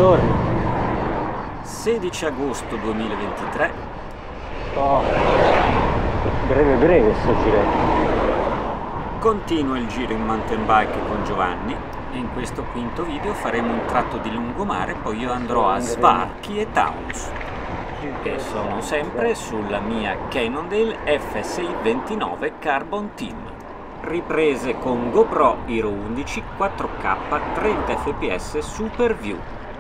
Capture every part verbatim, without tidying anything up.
torno. sedici agosto duemilaventitré. Oh, breve breve sto giretto. Continua il giro in mountain bike con Giovanni e in questo quinto video faremo un tratto di lungomare, poi io andrò a Svarchi e Taunus. E sono sempre sulla mia Cannondale F S I ventinove Carbon Team. Riprese con GoPro Hero undici quattro K trenta F P S Super View.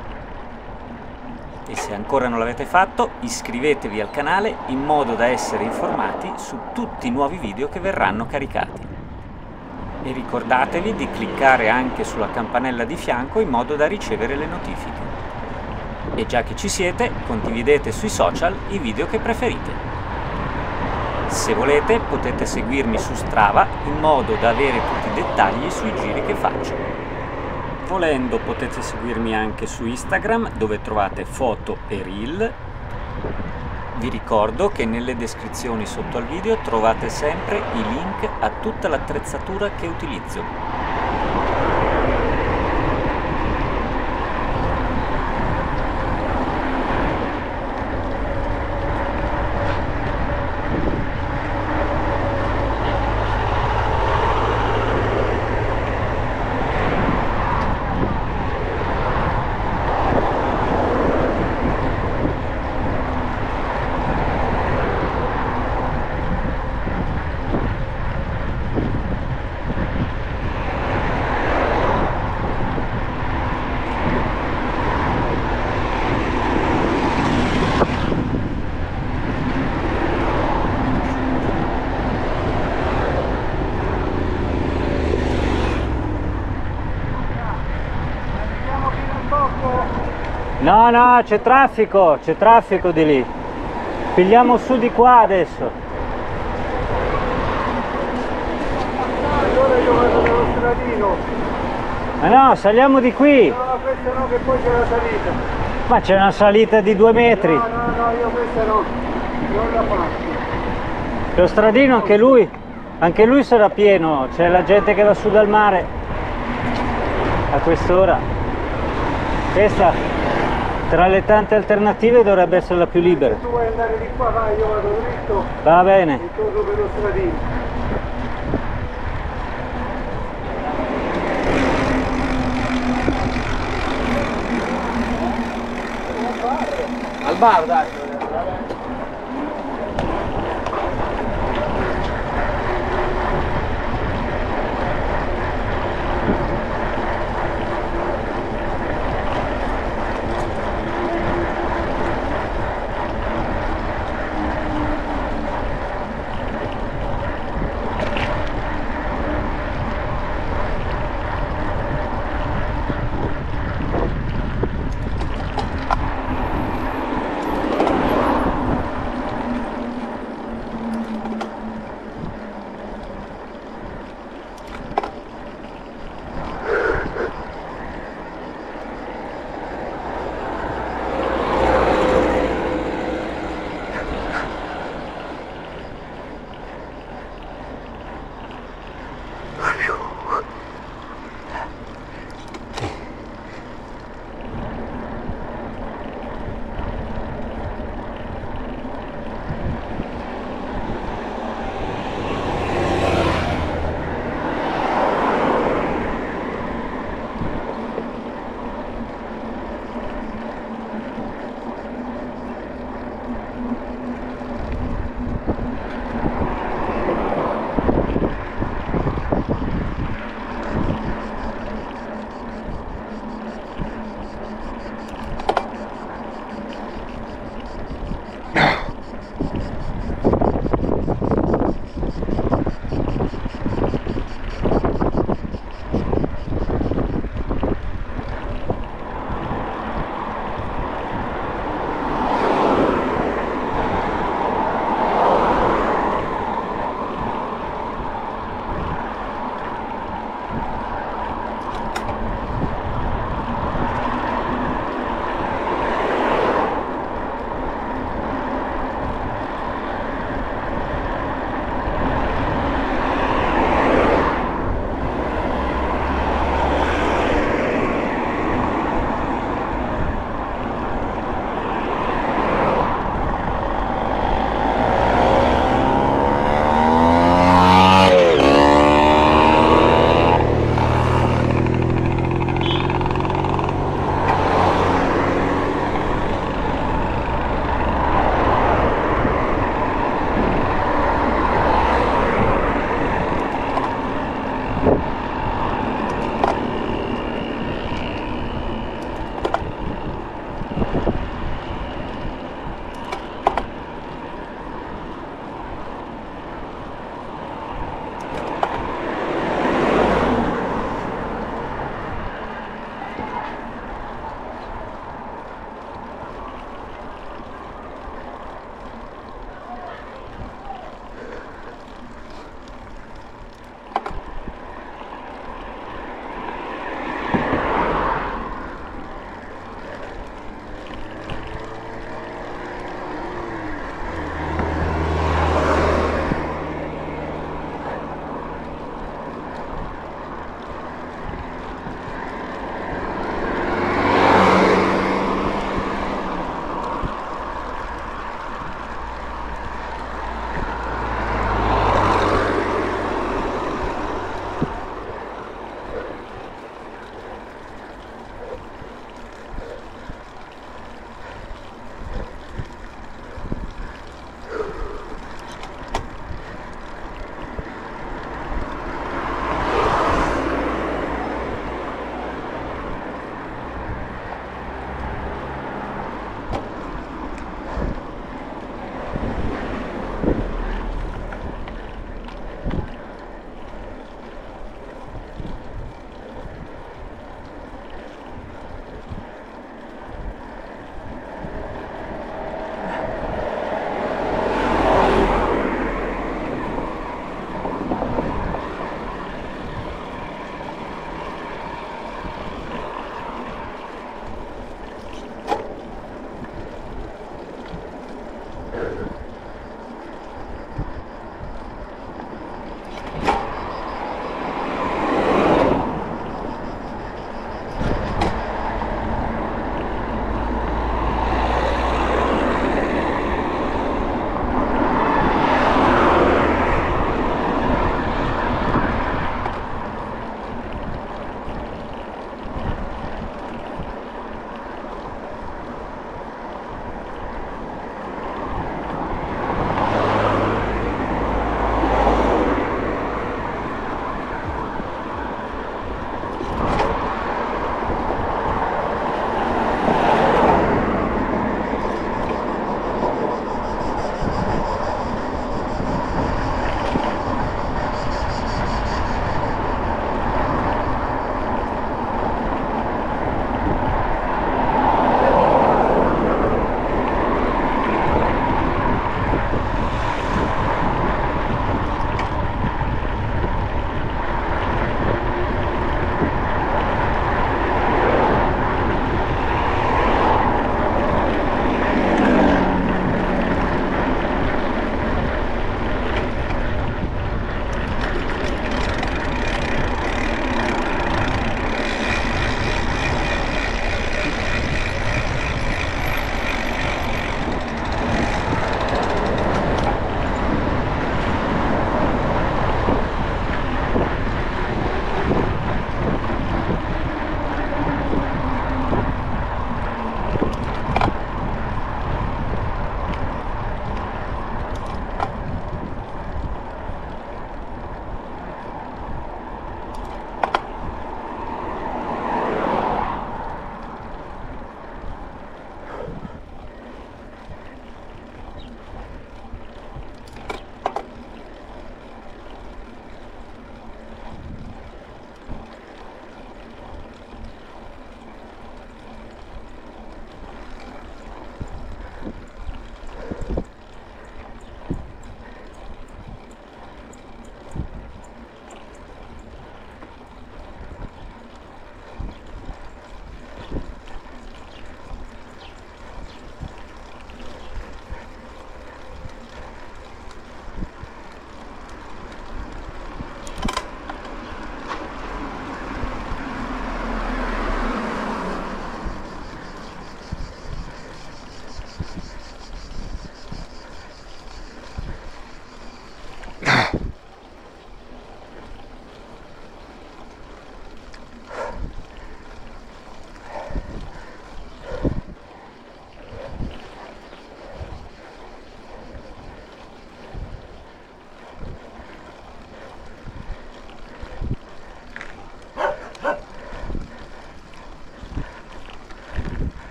E se ancora non l'avete fatto, iscrivetevi al canale in modo da essere informati su tutti i nuovi video che verranno caricati. E ricordatevi di cliccare anche sulla campanella di fianco in modo da ricevere le notifiche. E già che ci siete, condividete sui social i video che preferite. Se volete potete seguirmi su Strava in modo da avere tutti i dettagli sui giri che faccio. Volendo potete seguirmi anche su Instagram dove trovate foto e reel. Vi ricordo che nelle descrizioni sotto al video trovate sempre i link a tutta l'attrezzatura che utilizzo. No, no, c'è traffico, c'è traffico di lì. Pigliamo su di qua adesso. Allora io vado nello stradino. Ma no, saliamo di qui. No, questa no, che poi c'è la salita. Ma c'è una salita di due metri. No, no, no, io questa no, non la faccio. Lo stradino anche lui, anche lui sarà pieno, c'è la gente che va su dal mare a quest'ora. Questa, tra le tante alternative, dovrebbe essere la più libera. Se tu vuoi andare di qua, vai, io vado dritto. Va bene. E torno per lo stradino. Al bar, dai.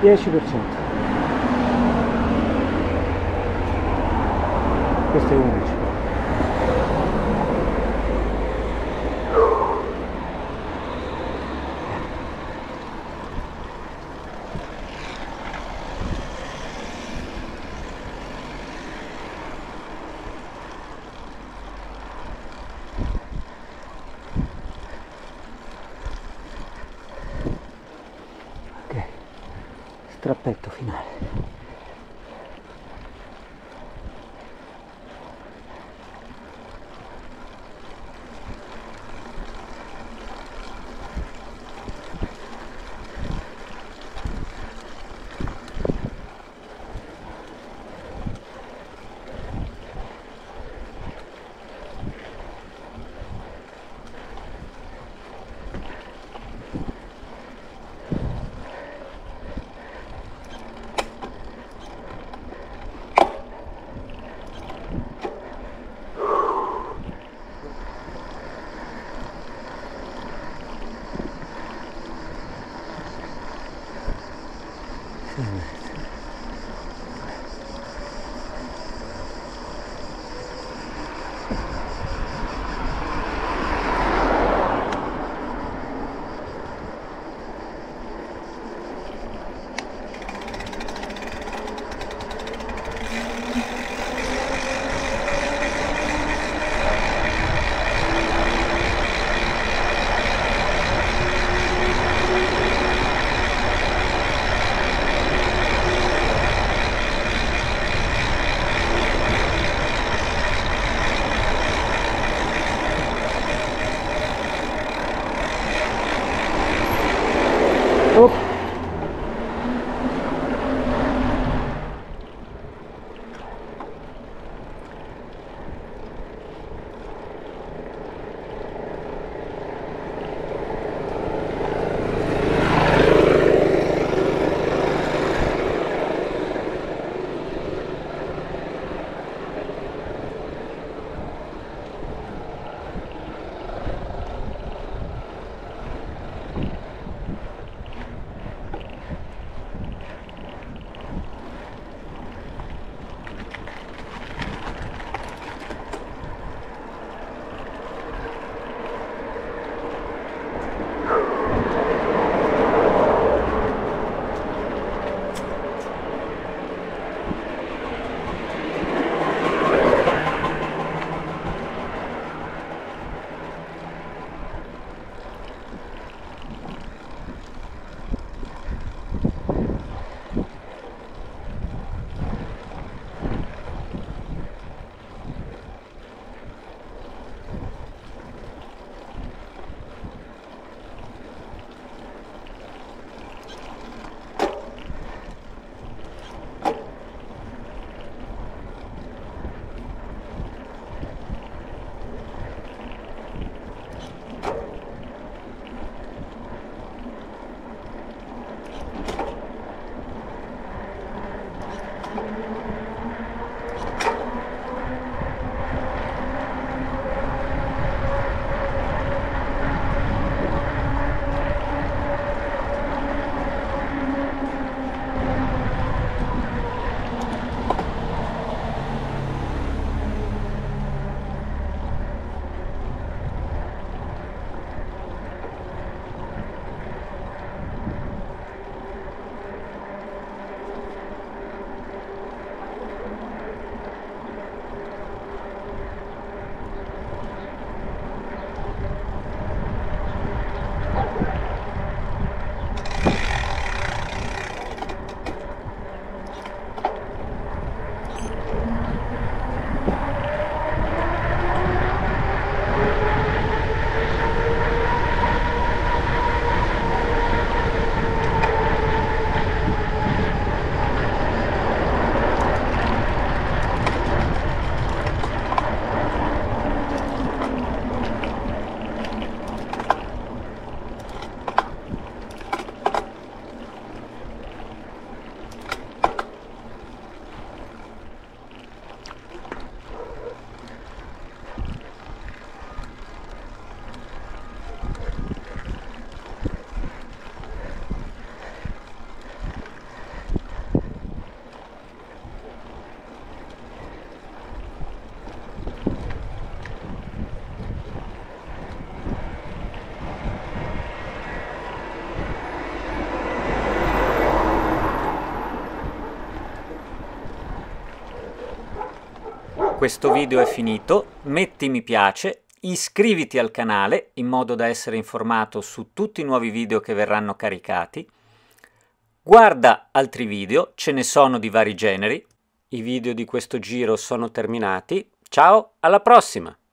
dieci per cento. Questo è undici. Ok, strappetto finale. Questo video è finito, metti mi piace, iscriviti al canale in modo da essere informato su tutti i nuovi video che verranno caricati. Guarda altri video, ce ne sono di vari generi. I video di questo giro sono terminati. Ciao, alla prossima!